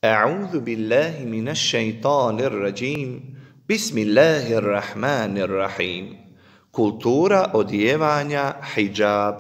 A'udhu billahi minash shaitanir rajim. Bismillahirrahmanirrahim. Kultura odijevanja hidžab.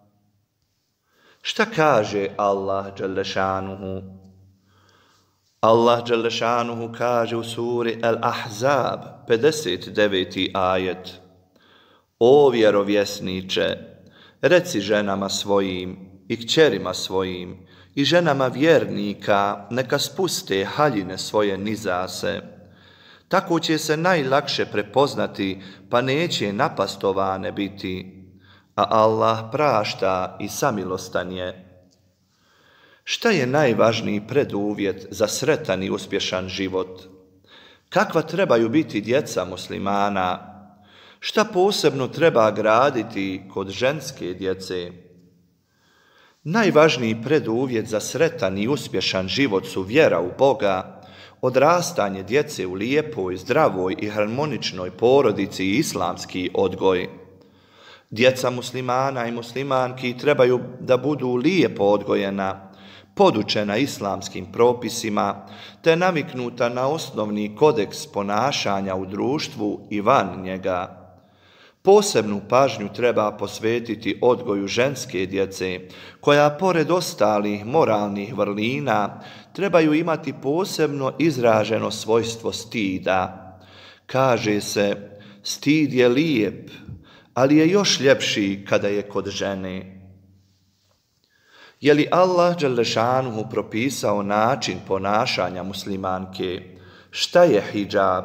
Šta kaže Allah dželle šanuhu? Allah dželle šanuhu kaže u suri Al-Ahzab 59. ajet: O vjerovjesniče, reci ženama svojim i kćerima svojim i ženama vjernika neka spuste haljine svoje niza se. Tako će se najlakše prepoznati, pa neće napastovane biti, a Allah prašta i samilostan je. Šta je najvažniji preduvjet za sretan i uspješan život? Kakva trebaju biti djeca muslimana? Šta posebno treba graditi kod ženske djece? Najvažniji preduvjet za sretan i uspješan život su vjera u Boga, odrastanje djece u lijepoj, zdravoj i harmoničnoj porodici i islamski odgoj. Djeca muslimana i muslimanki trebaju da budu lijepo odgojena, podučena islamskim propisima, te naviknuta na osnovni kodeks ponašanja u društvu i van njega. Posebnu pažnju treba posvetiti odgoju ženske djece, koja pored ostalih moralnih vrlina trebaju imati posebno izraženo svojstvo stida. Kaže se, stid je lijep, ali je još ljepši kada je kod žene. Je li Allah dželle šanuhu propisao način ponašanja muslimanke? Šta je hidžab?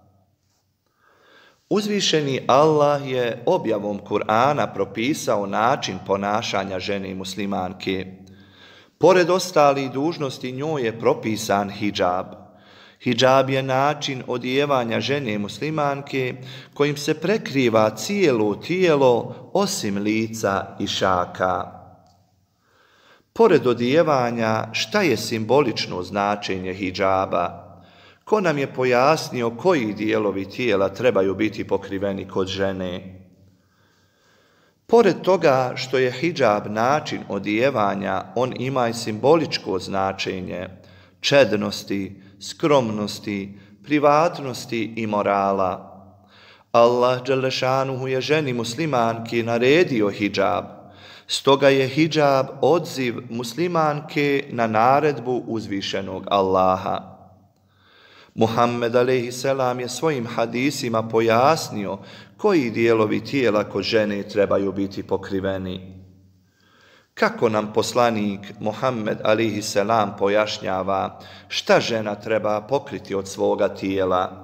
Uzvišeni Allah je objavom Kur'ana propisao način ponašanja žene muslimanke. Pored ostalih dužnosti njoj je propisan hidžab. Hidžab je način odijevanja žene muslimanke kojim se prekriva cijelo tijelo osim lica i šaka. Pored odijevanja, šta je simbolično značenje hidžaba? Ko nam je pojasnio koji dijelovi tijela trebaju biti pokriveni kod žene? Pored toga što je hidžab način odijevanja, on ima i simboličko značenje čednosti, skromnosti, privatnosti i morala. Allah dželle šanuhu je ženi muslimanki naredio hidžab, stoga je hidžab odziv muslimanke na naredbu uzvišenog Allaha. Muhammed a.s. je svojim hadisima pojasnio koji dijelovi tijela kod žene trebaju biti pokriveni. Kako nam poslanik Muhammed a.s. pojašnjava šta žena treba pokriti od svoga tijela?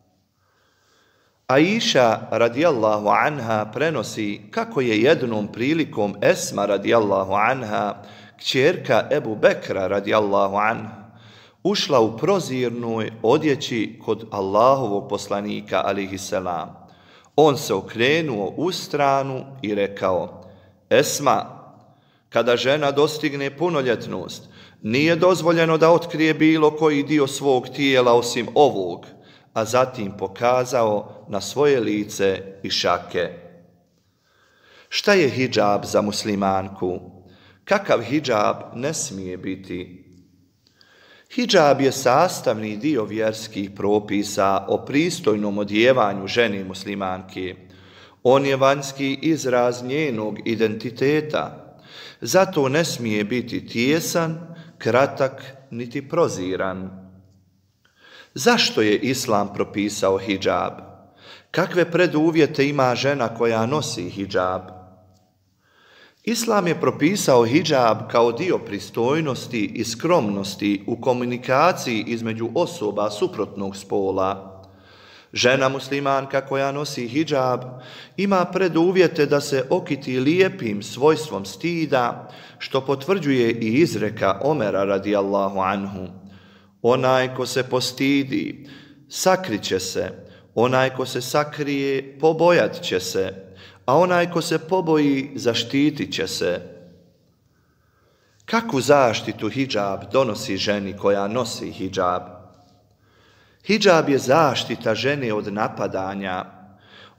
Aisha radijallahu anha prenosi kako je jednom prilikom Esma radijallahu anha, kćerka Ebu Bekra radijallahu anha, ušla u prozirnoj odjeći kod Allahovog poslanika a.s. On se okrenuo u stranu i rekao: Esma, kada žena dostigne punoljetnost, nije dozvoljeno da otkrije bilo koji dio svog tijela osim ovog, a zatim pokazao na svoje lice i šake. Šta je hidžab za muslimanku? Kakav hidžab ne smije biti? Hidžab je sastavni dio vjerskih propisa o pristojnom odjevanju žene muslimanke. On je vanjski izraz njenog identiteta. Zato ne smije biti tijesan, kratak, niti proziran. Zašto je Islam propisao hidžab? Kakve preduvjete ima žena koja nosi hidžab? Islam je propisao hidžab kao dio pristojnosti i skromnosti u komunikaciji između osoba suprotnog spola. Žena muslimanka koja nosi hidžab ima preduvjete da se okiti lijepim svojstvom stida, što potvrđuje i izreka Omera radijallahu anhu: onaj ko se postidi, sakriće se, onaj ko se sakrije, pobojat će se, a onaj ko se poboji, zaštitit će se. Kakvu zaštitu hidžab donosi ženi koja nosi hidžab? Hidžab je zaštita žene od napadanja.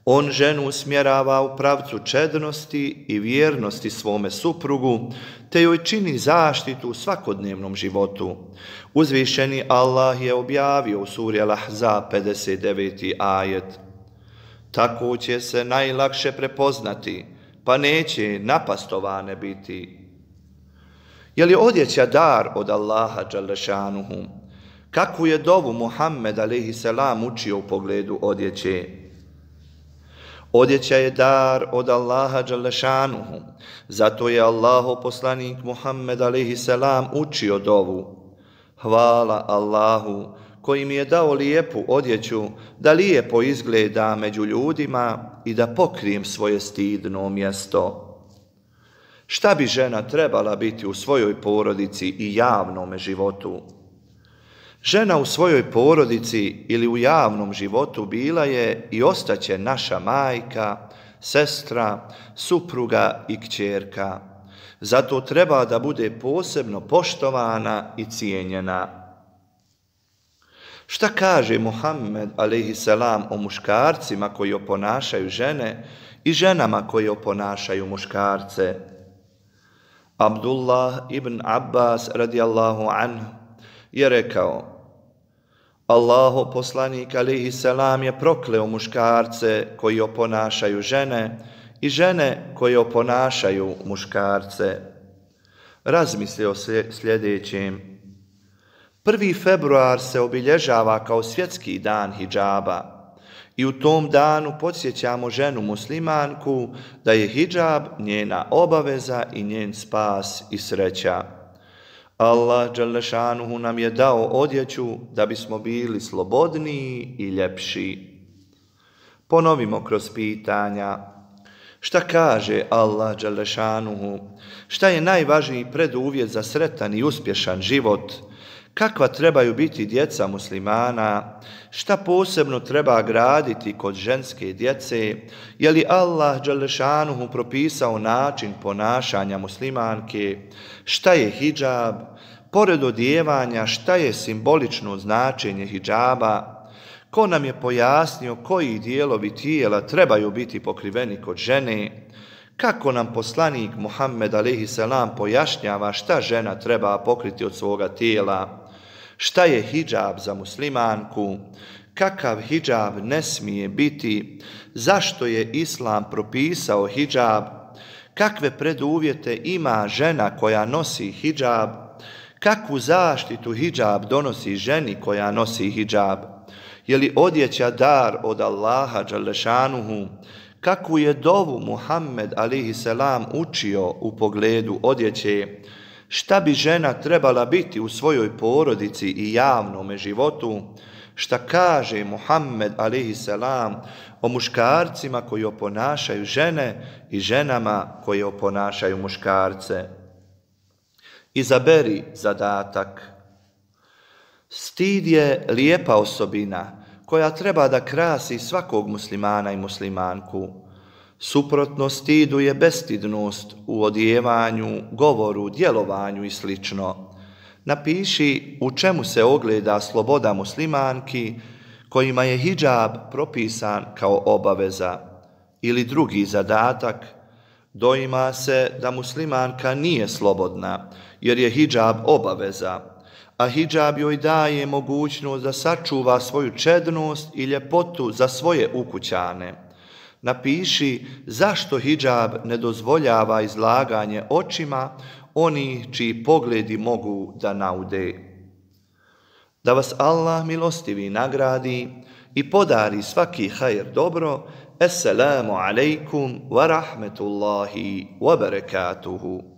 On ženu usmjerava u pravcu čednosti i vjernosti svome suprugu, te joj čini zaštitu u svakodnevnom životu. Uzvišeni Allah je objavio u suri Al-Ahzab 59. ajet. Tako će se najlakše prepoznati, pa neće napastovane biti. Je li odjeća dar od Allaha dželešanuhu? Kakvu je dovu Muhammed a.s. učio u pogledu odjeće? Odjeća je dar od Allaha dželešanuhu. Zato je Allahov poslanik Muhammed a.s. učio dovu. Hvala Allahu koji mi je dao lijepu odjeću da lijepo izgleda među ljudima i da pokrijem svoje stidno mjesto. Šta bi žena trebala biti u svojoj porodici i javnom životu? Žena u svojoj porodici ili u javnom životu bila je i ostaće naša majka, sestra, supruga i kćerka. Zato treba da bude posebno poštovana i cijenjena. Šta kaže Muhammed a.s. o muškarcima koji oponašaju žene i ženama koji oponašaju muškarce? Abdullah ibn Abbas radijallahu anhu je rekao: Allahov poslanik a.s. je prokleo muškarce koji oponašaju žene i žene koje oponašaju muškarce. Razmisli o sljedećem. 1. februar se obilježava kao svjetski dan hidžaba i u tom danu podsjećamo ženu muslimanku da je hidžab njena obaveza i njen spas i sreća. Allah dželešanuhu nam je dao odjeću da bismo bili slobodniji i ljepši. Ponovimo kroz pitanja. Šta kaže Allah dželešanuhu? Šta je najvažniji preduvjet za sretan i uspješan život? Kakva trebaju biti djeca muslimana? Šta posebno treba graditi kod ženske djece? Je li Allah dželešanuhu propisao način ponašanja muslimanke? Šta je hidžab? Pored odijevanja, šta je simbolično značenje hidžaba? Ko nam je pojasnio koji dijelovi tijela trebaju biti pokriveni kod žene? Kako nam poslanik Muhammed a.s. pojašnjava šta žena treba pokriti od svoga tijela? Šta je hidžab za muslimanku? Kakav hidžab ne smije biti? Zašto je Islam propisao hidžab? Kakve preduvjete ima žena koja nosi hidžab? Kakvu zaštitu hidžab donosi ženi koja nosi hidžab? Je li odjeća dar od Allaha dželešanuhu? Kakvu je dovu Muhammed a.s. učio u pogledu odjeće? Šta bi žena trebala biti u svojoj porodici i javnom životu? Šta kaže Muhammed a.s. o muškarcima koji oponašaju žene i ženama koji oponašaju muškarce? Izaberi zadatak. Stid je lijepa osobina koja treba da krasi svakog muslimana i muslimanku. Suprotno stidu je bestidnost u odjevanju, govoru, djelovanju i sl. Napiši u čemu se ogleda sloboda muslimanki kojima je hidžab propisan kao obaveza. Ili drugi zadatak, doima se da muslimanka nije slobodna jer je hidžab obaveza, a hidžab joj daje mogućnost da sačuva svoju čednost i ljepotu za svoje ukućane. Napiši zašto hidžab ne dozvoljava izlaganje očima onih čiji pogledi mogu da naude. Da vas Allah milostivi nagradi i podari svaki hajr dobro. Assalamu alaikum wa rahmetullahi wa barakatuhu.